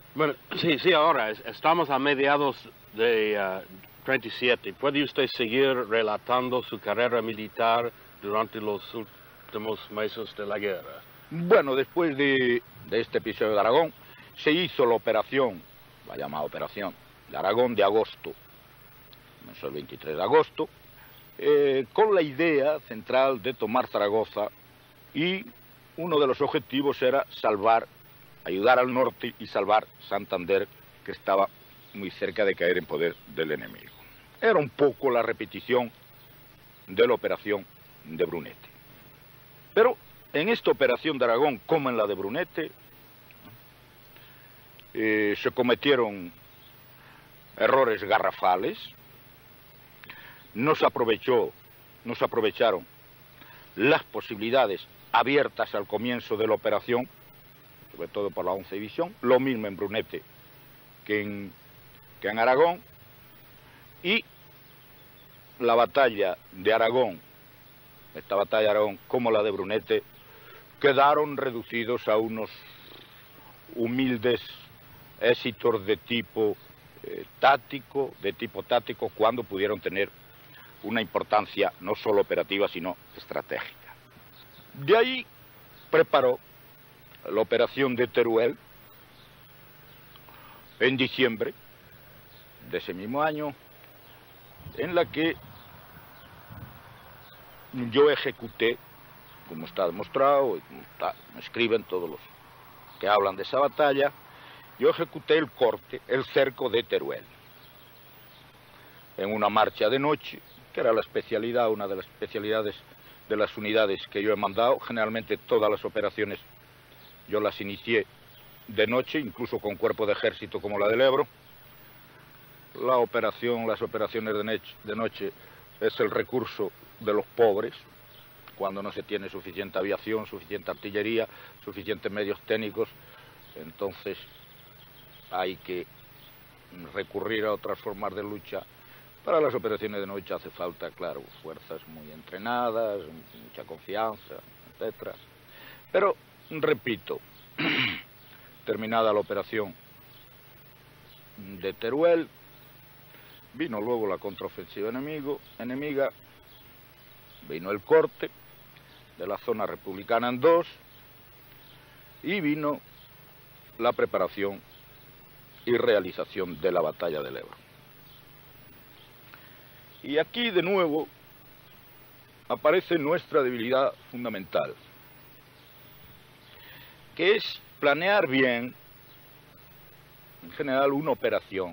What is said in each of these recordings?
Bueno, sí, ahora estamos a mediados de 37. ¿Puede usted seguir relatando su carrera militar durante los últimos meses de la guerra? Bueno, después de este episodio de Aragón, se hizo la operación, la llamada operación de Aragón de agosto, comenzó el 23 de agosto, con la idea central de tomar Zaragoza, y uno de los objetivos era ayudar al norte y salvar Santander, que estaba muy cerca de caer en poder del enemigo. Era un poco la repetición de la operación de Brunete. Pero en esta operación de Aragón, como en la de Brunete, se cometieron errores garrafales. No se aprovecharon las posibilidades abiertas al comienzo de la operación, sobre todo por la 11 División, lo mismo en Brunete que en Aragón, y la batalla de Aragón, esta batalla de Aragón como la de Brunete, quedaron reducidos a unos humildes éxitos de tipo táctico, cuando pudieron tener una importancia no solo operativa, sino estratégica. De ahí preparó la operación de Teruel en diciembre de ese mismo año, en la que yo ejecuté, como está demostrado y como escriben todos los que hablan de esa batalla, yo ejecuté el cerco de Teruel en una marcha de noche, que era una de las especialidades de las unidades que yo he mandado. Generalmente todas las operaciones yo las inicié de noche, incluso con cuerpo de ejército como la del Ebro. Las operaciones de noche es el recurso de los pobres, cuando no se tiene suficiente aviación, suficiente artillería, suficientes medios técnicos. Entonces hay que recurrir a otras formas de lucha. Para las operaciones de noche hace falta, claro, fuerzas muy entrenadas, mucha confianza, etc. Pero, repito, terminada la operación de Teruel, vino luego la contraofensiva enemiga, vino el corte de la zona republicana en dos, y vino la preparación y realización de la batalla del Ebro. Y aquí de nuevo aparece nuestra debilidad fundamental, que es planear bien, en general, una operación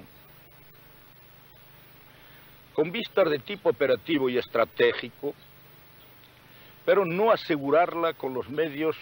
con vistas de tipo operativo y estratégico, pero no asegurarla con los medios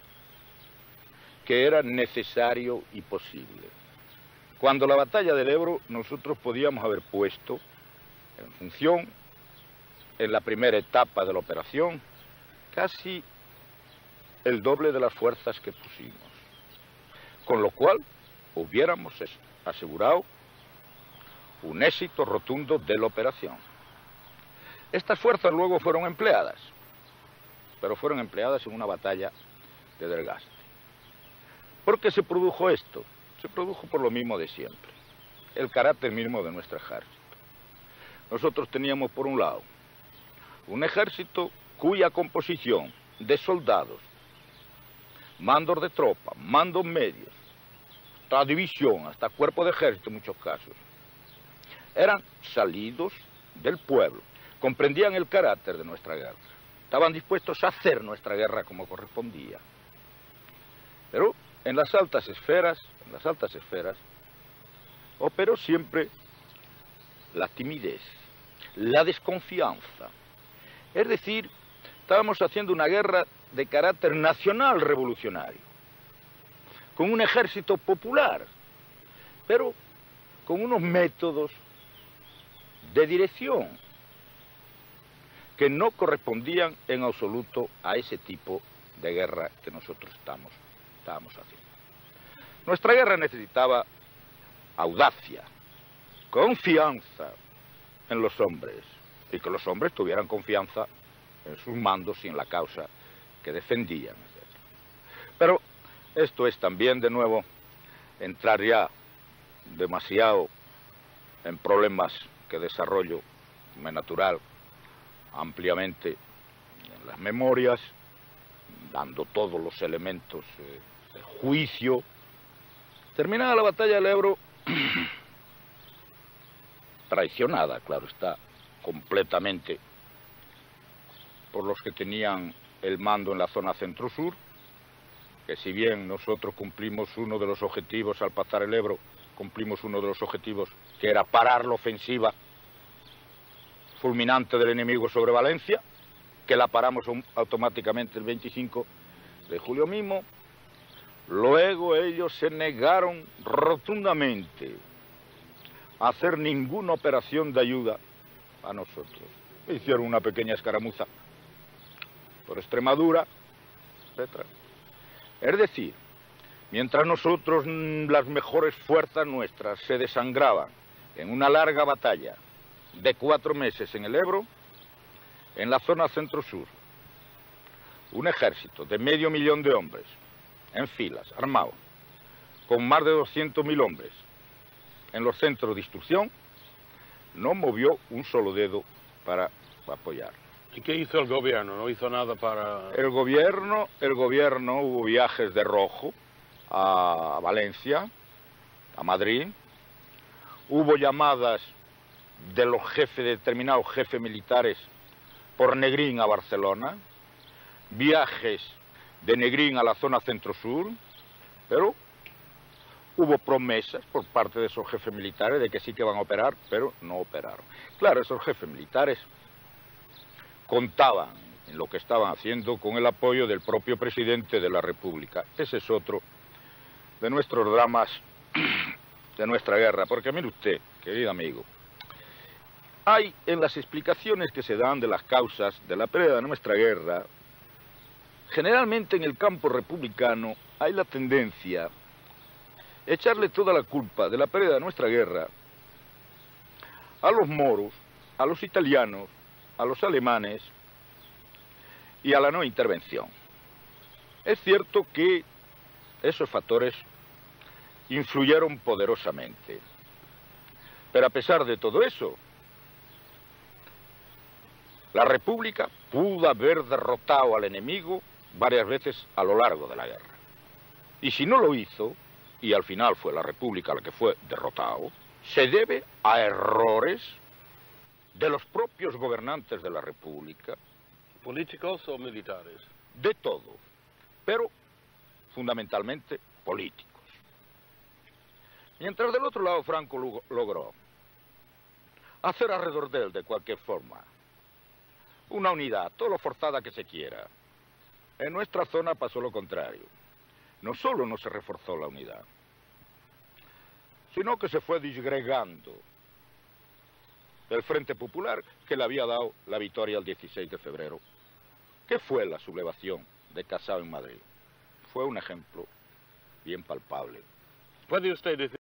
que era necesario y posible. Cuando la batalla del Ebro, nosotros podíamos haber puesto en función, en la primera etapa de la operación, casi el doble de las fuerzas que pusimos, con lo cual hubiéramos asegurado un éxito rotundo de la operación. Estas fuerzas luego fueron empleadas, pero fueron empleadas en una batalla de desgaste. ¿Por qué se produjo esto? Se produjo por lo mismo de siempre, el carácter mismo de nuestro ejército. Nosotros teníamos, por un lado, un ejército cuya composición de soldados, mandos de tropa, mandos medios, hasta división, hasta cuerpo de ejército en muchos casos, eran salidos del pueblo, comprendían el carácter de nuestra guerra, estaban dispuestos a hacer nuestra guerra como correspondía. Pero en las altas esferas, operó siempre la timidez, la desconfianza. Es decir, estábamos haciendo una guerra de carácter nacional revolucionario, con un ejército popular, pero con unos métodos de dirección que no correspondían en absoluto a ese tipo de guerra que nosotros estábamos haciendo. Nuestra guerra necesitaba audacia, confianza en los hombres, y que los hombres tuvieran confianza en sus mandos y en la causa que defendían, etc. Pero esto es también, de nuevo, entrar ya demasiado en problemas que desarrollo me natural ampliamente en las memorias, dando todos los elementos de juicio. Terminada la batalla del Ebro, traicionada, claro está, completamente por los que tenían el mando en la zona centro-sur, que si bien nosotros cumplimos uno de los objetivos al pasar el Ebro, cumplimos uno de los objetivos que era parar la ofensiva fulminante del enemigo sobre Valencia, que la paramos automáticamente el 25 de julio mismo. Luego ellos se negaron rotundamente a hacer ninguna operación de ayuda a nosotros. Hicieron una pequeña escaramuza por Extremadura, etc. Es decir, mientras nosotros, las mejores fuerzas nuestras, se desangraban en una larga batalla de 4 meses en el Ebro, en la zona centro-sur, un ejército de 500.000 de hombres, en filas, armados, con más de 200.000 hombres, en los centros de instrucción, no movió un solo dedo para apoyar. ¿Y qué hizo el gobierno? ¿No hizo nada para...? El gobierno hubo viajes de rojo a Valencia, a Madrid, hubo llamadas de los determinados jefes militares por Negrín a Barcelona, viajes de Negrín a la zona centro-sur, pero hubo promesas por parte de esos jefes militares de que sí que van a operar, pero no operaron. Claro, esos jefes militares contaban en lo que estaban haciendo con el apoyo del propio presidente de la República. Ese es otro de nuestros dramas de nuestra guerra, porque mire usted, querido amigo, hay en las explicaciones que se dan de las causas de la pérdida de nuestra guerra, generalmente en el campo republicano hay la tendencia a echarle toda la culpa de la pérdida de nuestra guerra a los moros, a los italianos, a los alemanes y a la no intervención. Es cierto que esos factores influyeron poderosamente, pero a pesar de todo eso, la República pudo haber derrotado al enemigo varias veces a lo largo de la guerra. Y si no lo hizo, y al final fue la República la que fue derrotado, se debe a errores de los propios gobernantes de la República. ¿Políticos o militares? De todo, pero fundamentalmente políticos. Mientras del otro lado Franco logró hacer alrededor de él, de cualquier forma, una unidad, todo lo forzada que se quiera. En nuestra zona pasó lo contrario. No solo no se reforzó la unidad, sino que se fue disgregando el Frente Popular que le había dado la victoria el 16 de febrero. ¿Qué fue la sublevación de Casado en Madrid? Fue un ejemplo bien palpable. ¿Puede usted decir